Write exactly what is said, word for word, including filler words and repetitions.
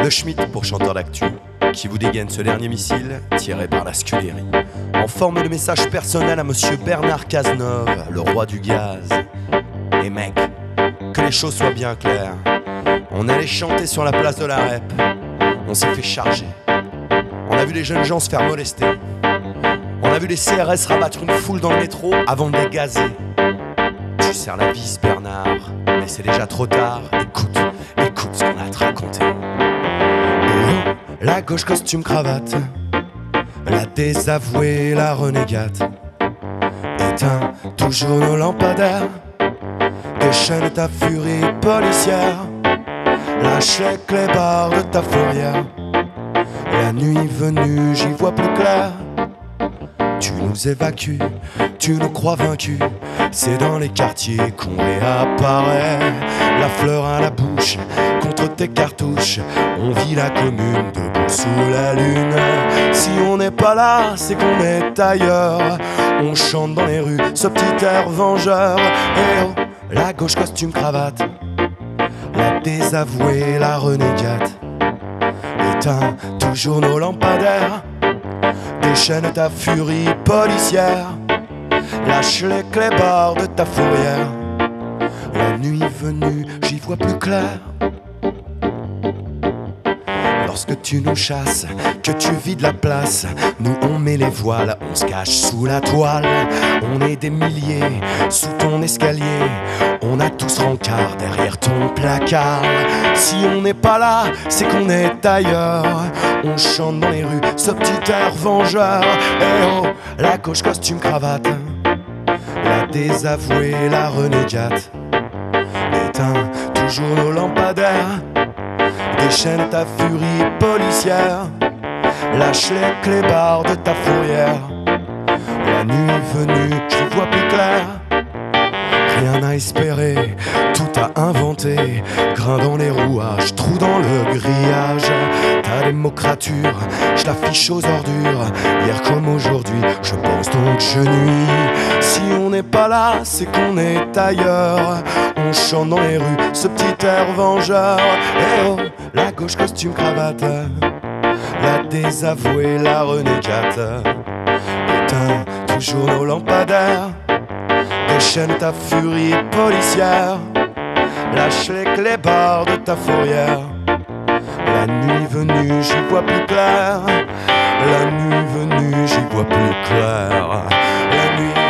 Le Schmitt pour chanteur d'actu, qui vous dégaine ce dernier missile tiré par la Scuderie, en forme de message personnel à monsieur Bernard Cazeneuve, le roi du gaz. Et mec, que les choses soient bien claires, on allait chanter sur la place de la Rep, on s'est fait charger. On a vu les jeunes gens se faire molester. On a vu les C R S rabattre une foule dans le métro avant de les gazer. Tu serres la vis, Bernard, mais c'est déjà trop tard. Écoute, écoute ce qu'on a à te raconter. Oh, la gauche costume cravate, la désavouée, la renégate. Éteins toujours nos lampadaires, déchaîne ta furie policière. Lâche les clébards de ta fourrière. La nuit venue, j'y vois plus clair. Tu nous évacues, tu nous crois vaincus. C'est dans les quartiers qu'on réapparaît. La fleur à la bouche, contre tes cartouches. On vit la commune debout sous la lune. Si on n'est pas là, c'est qu'on est ailleurs. On chante dans les rues ce petit air vengeur. Et oh, la gauche costume cravate, la désavouée, la renégate. Éteins toujours nos lampadaires, déchaîne ta furie policière. Lâche les clébards de ta fourrière. La nuit venue, j'y vois plus clair. Lorsque tu nous chasses, que tu vides la place, nous on met les voiles, on se cache sous la toile. On est des milliers sous ton escalier, on a tous rencard derrière ton placard. Si on n'est pas là, c'est qu'on est ailleurs. On chante dans les rues ce petit air vengeur. Eh oh, la gauche costume cravate, la désavouée, la renégate. Éteins toujours nos lampadaires, déchaîne ta furie policière. Lâche les clébards de ta fourrière. La nuit venue, je vois plus clair. Rien à espérer, tout à inventer. Grain dans les rouages, trou dans le grillage. Ta démocrature, je l'affiche aux ordures. Hier comme aujourd'hui, je pense donc je nuis. Si on n'est pas là, c'est qu'on est ailleurs. On chante dans les rues ce petit air vengeur. Eh oh, la gauche costume cravate, la désavouée, la renégate. Éteins toujours nos lampadaires, déchaîne ta furie policière. Lâche les clébards de ta fourrière. La nuit venue, j'y vois plus clair. La nuit venue, j'y vois plus clair. La nuit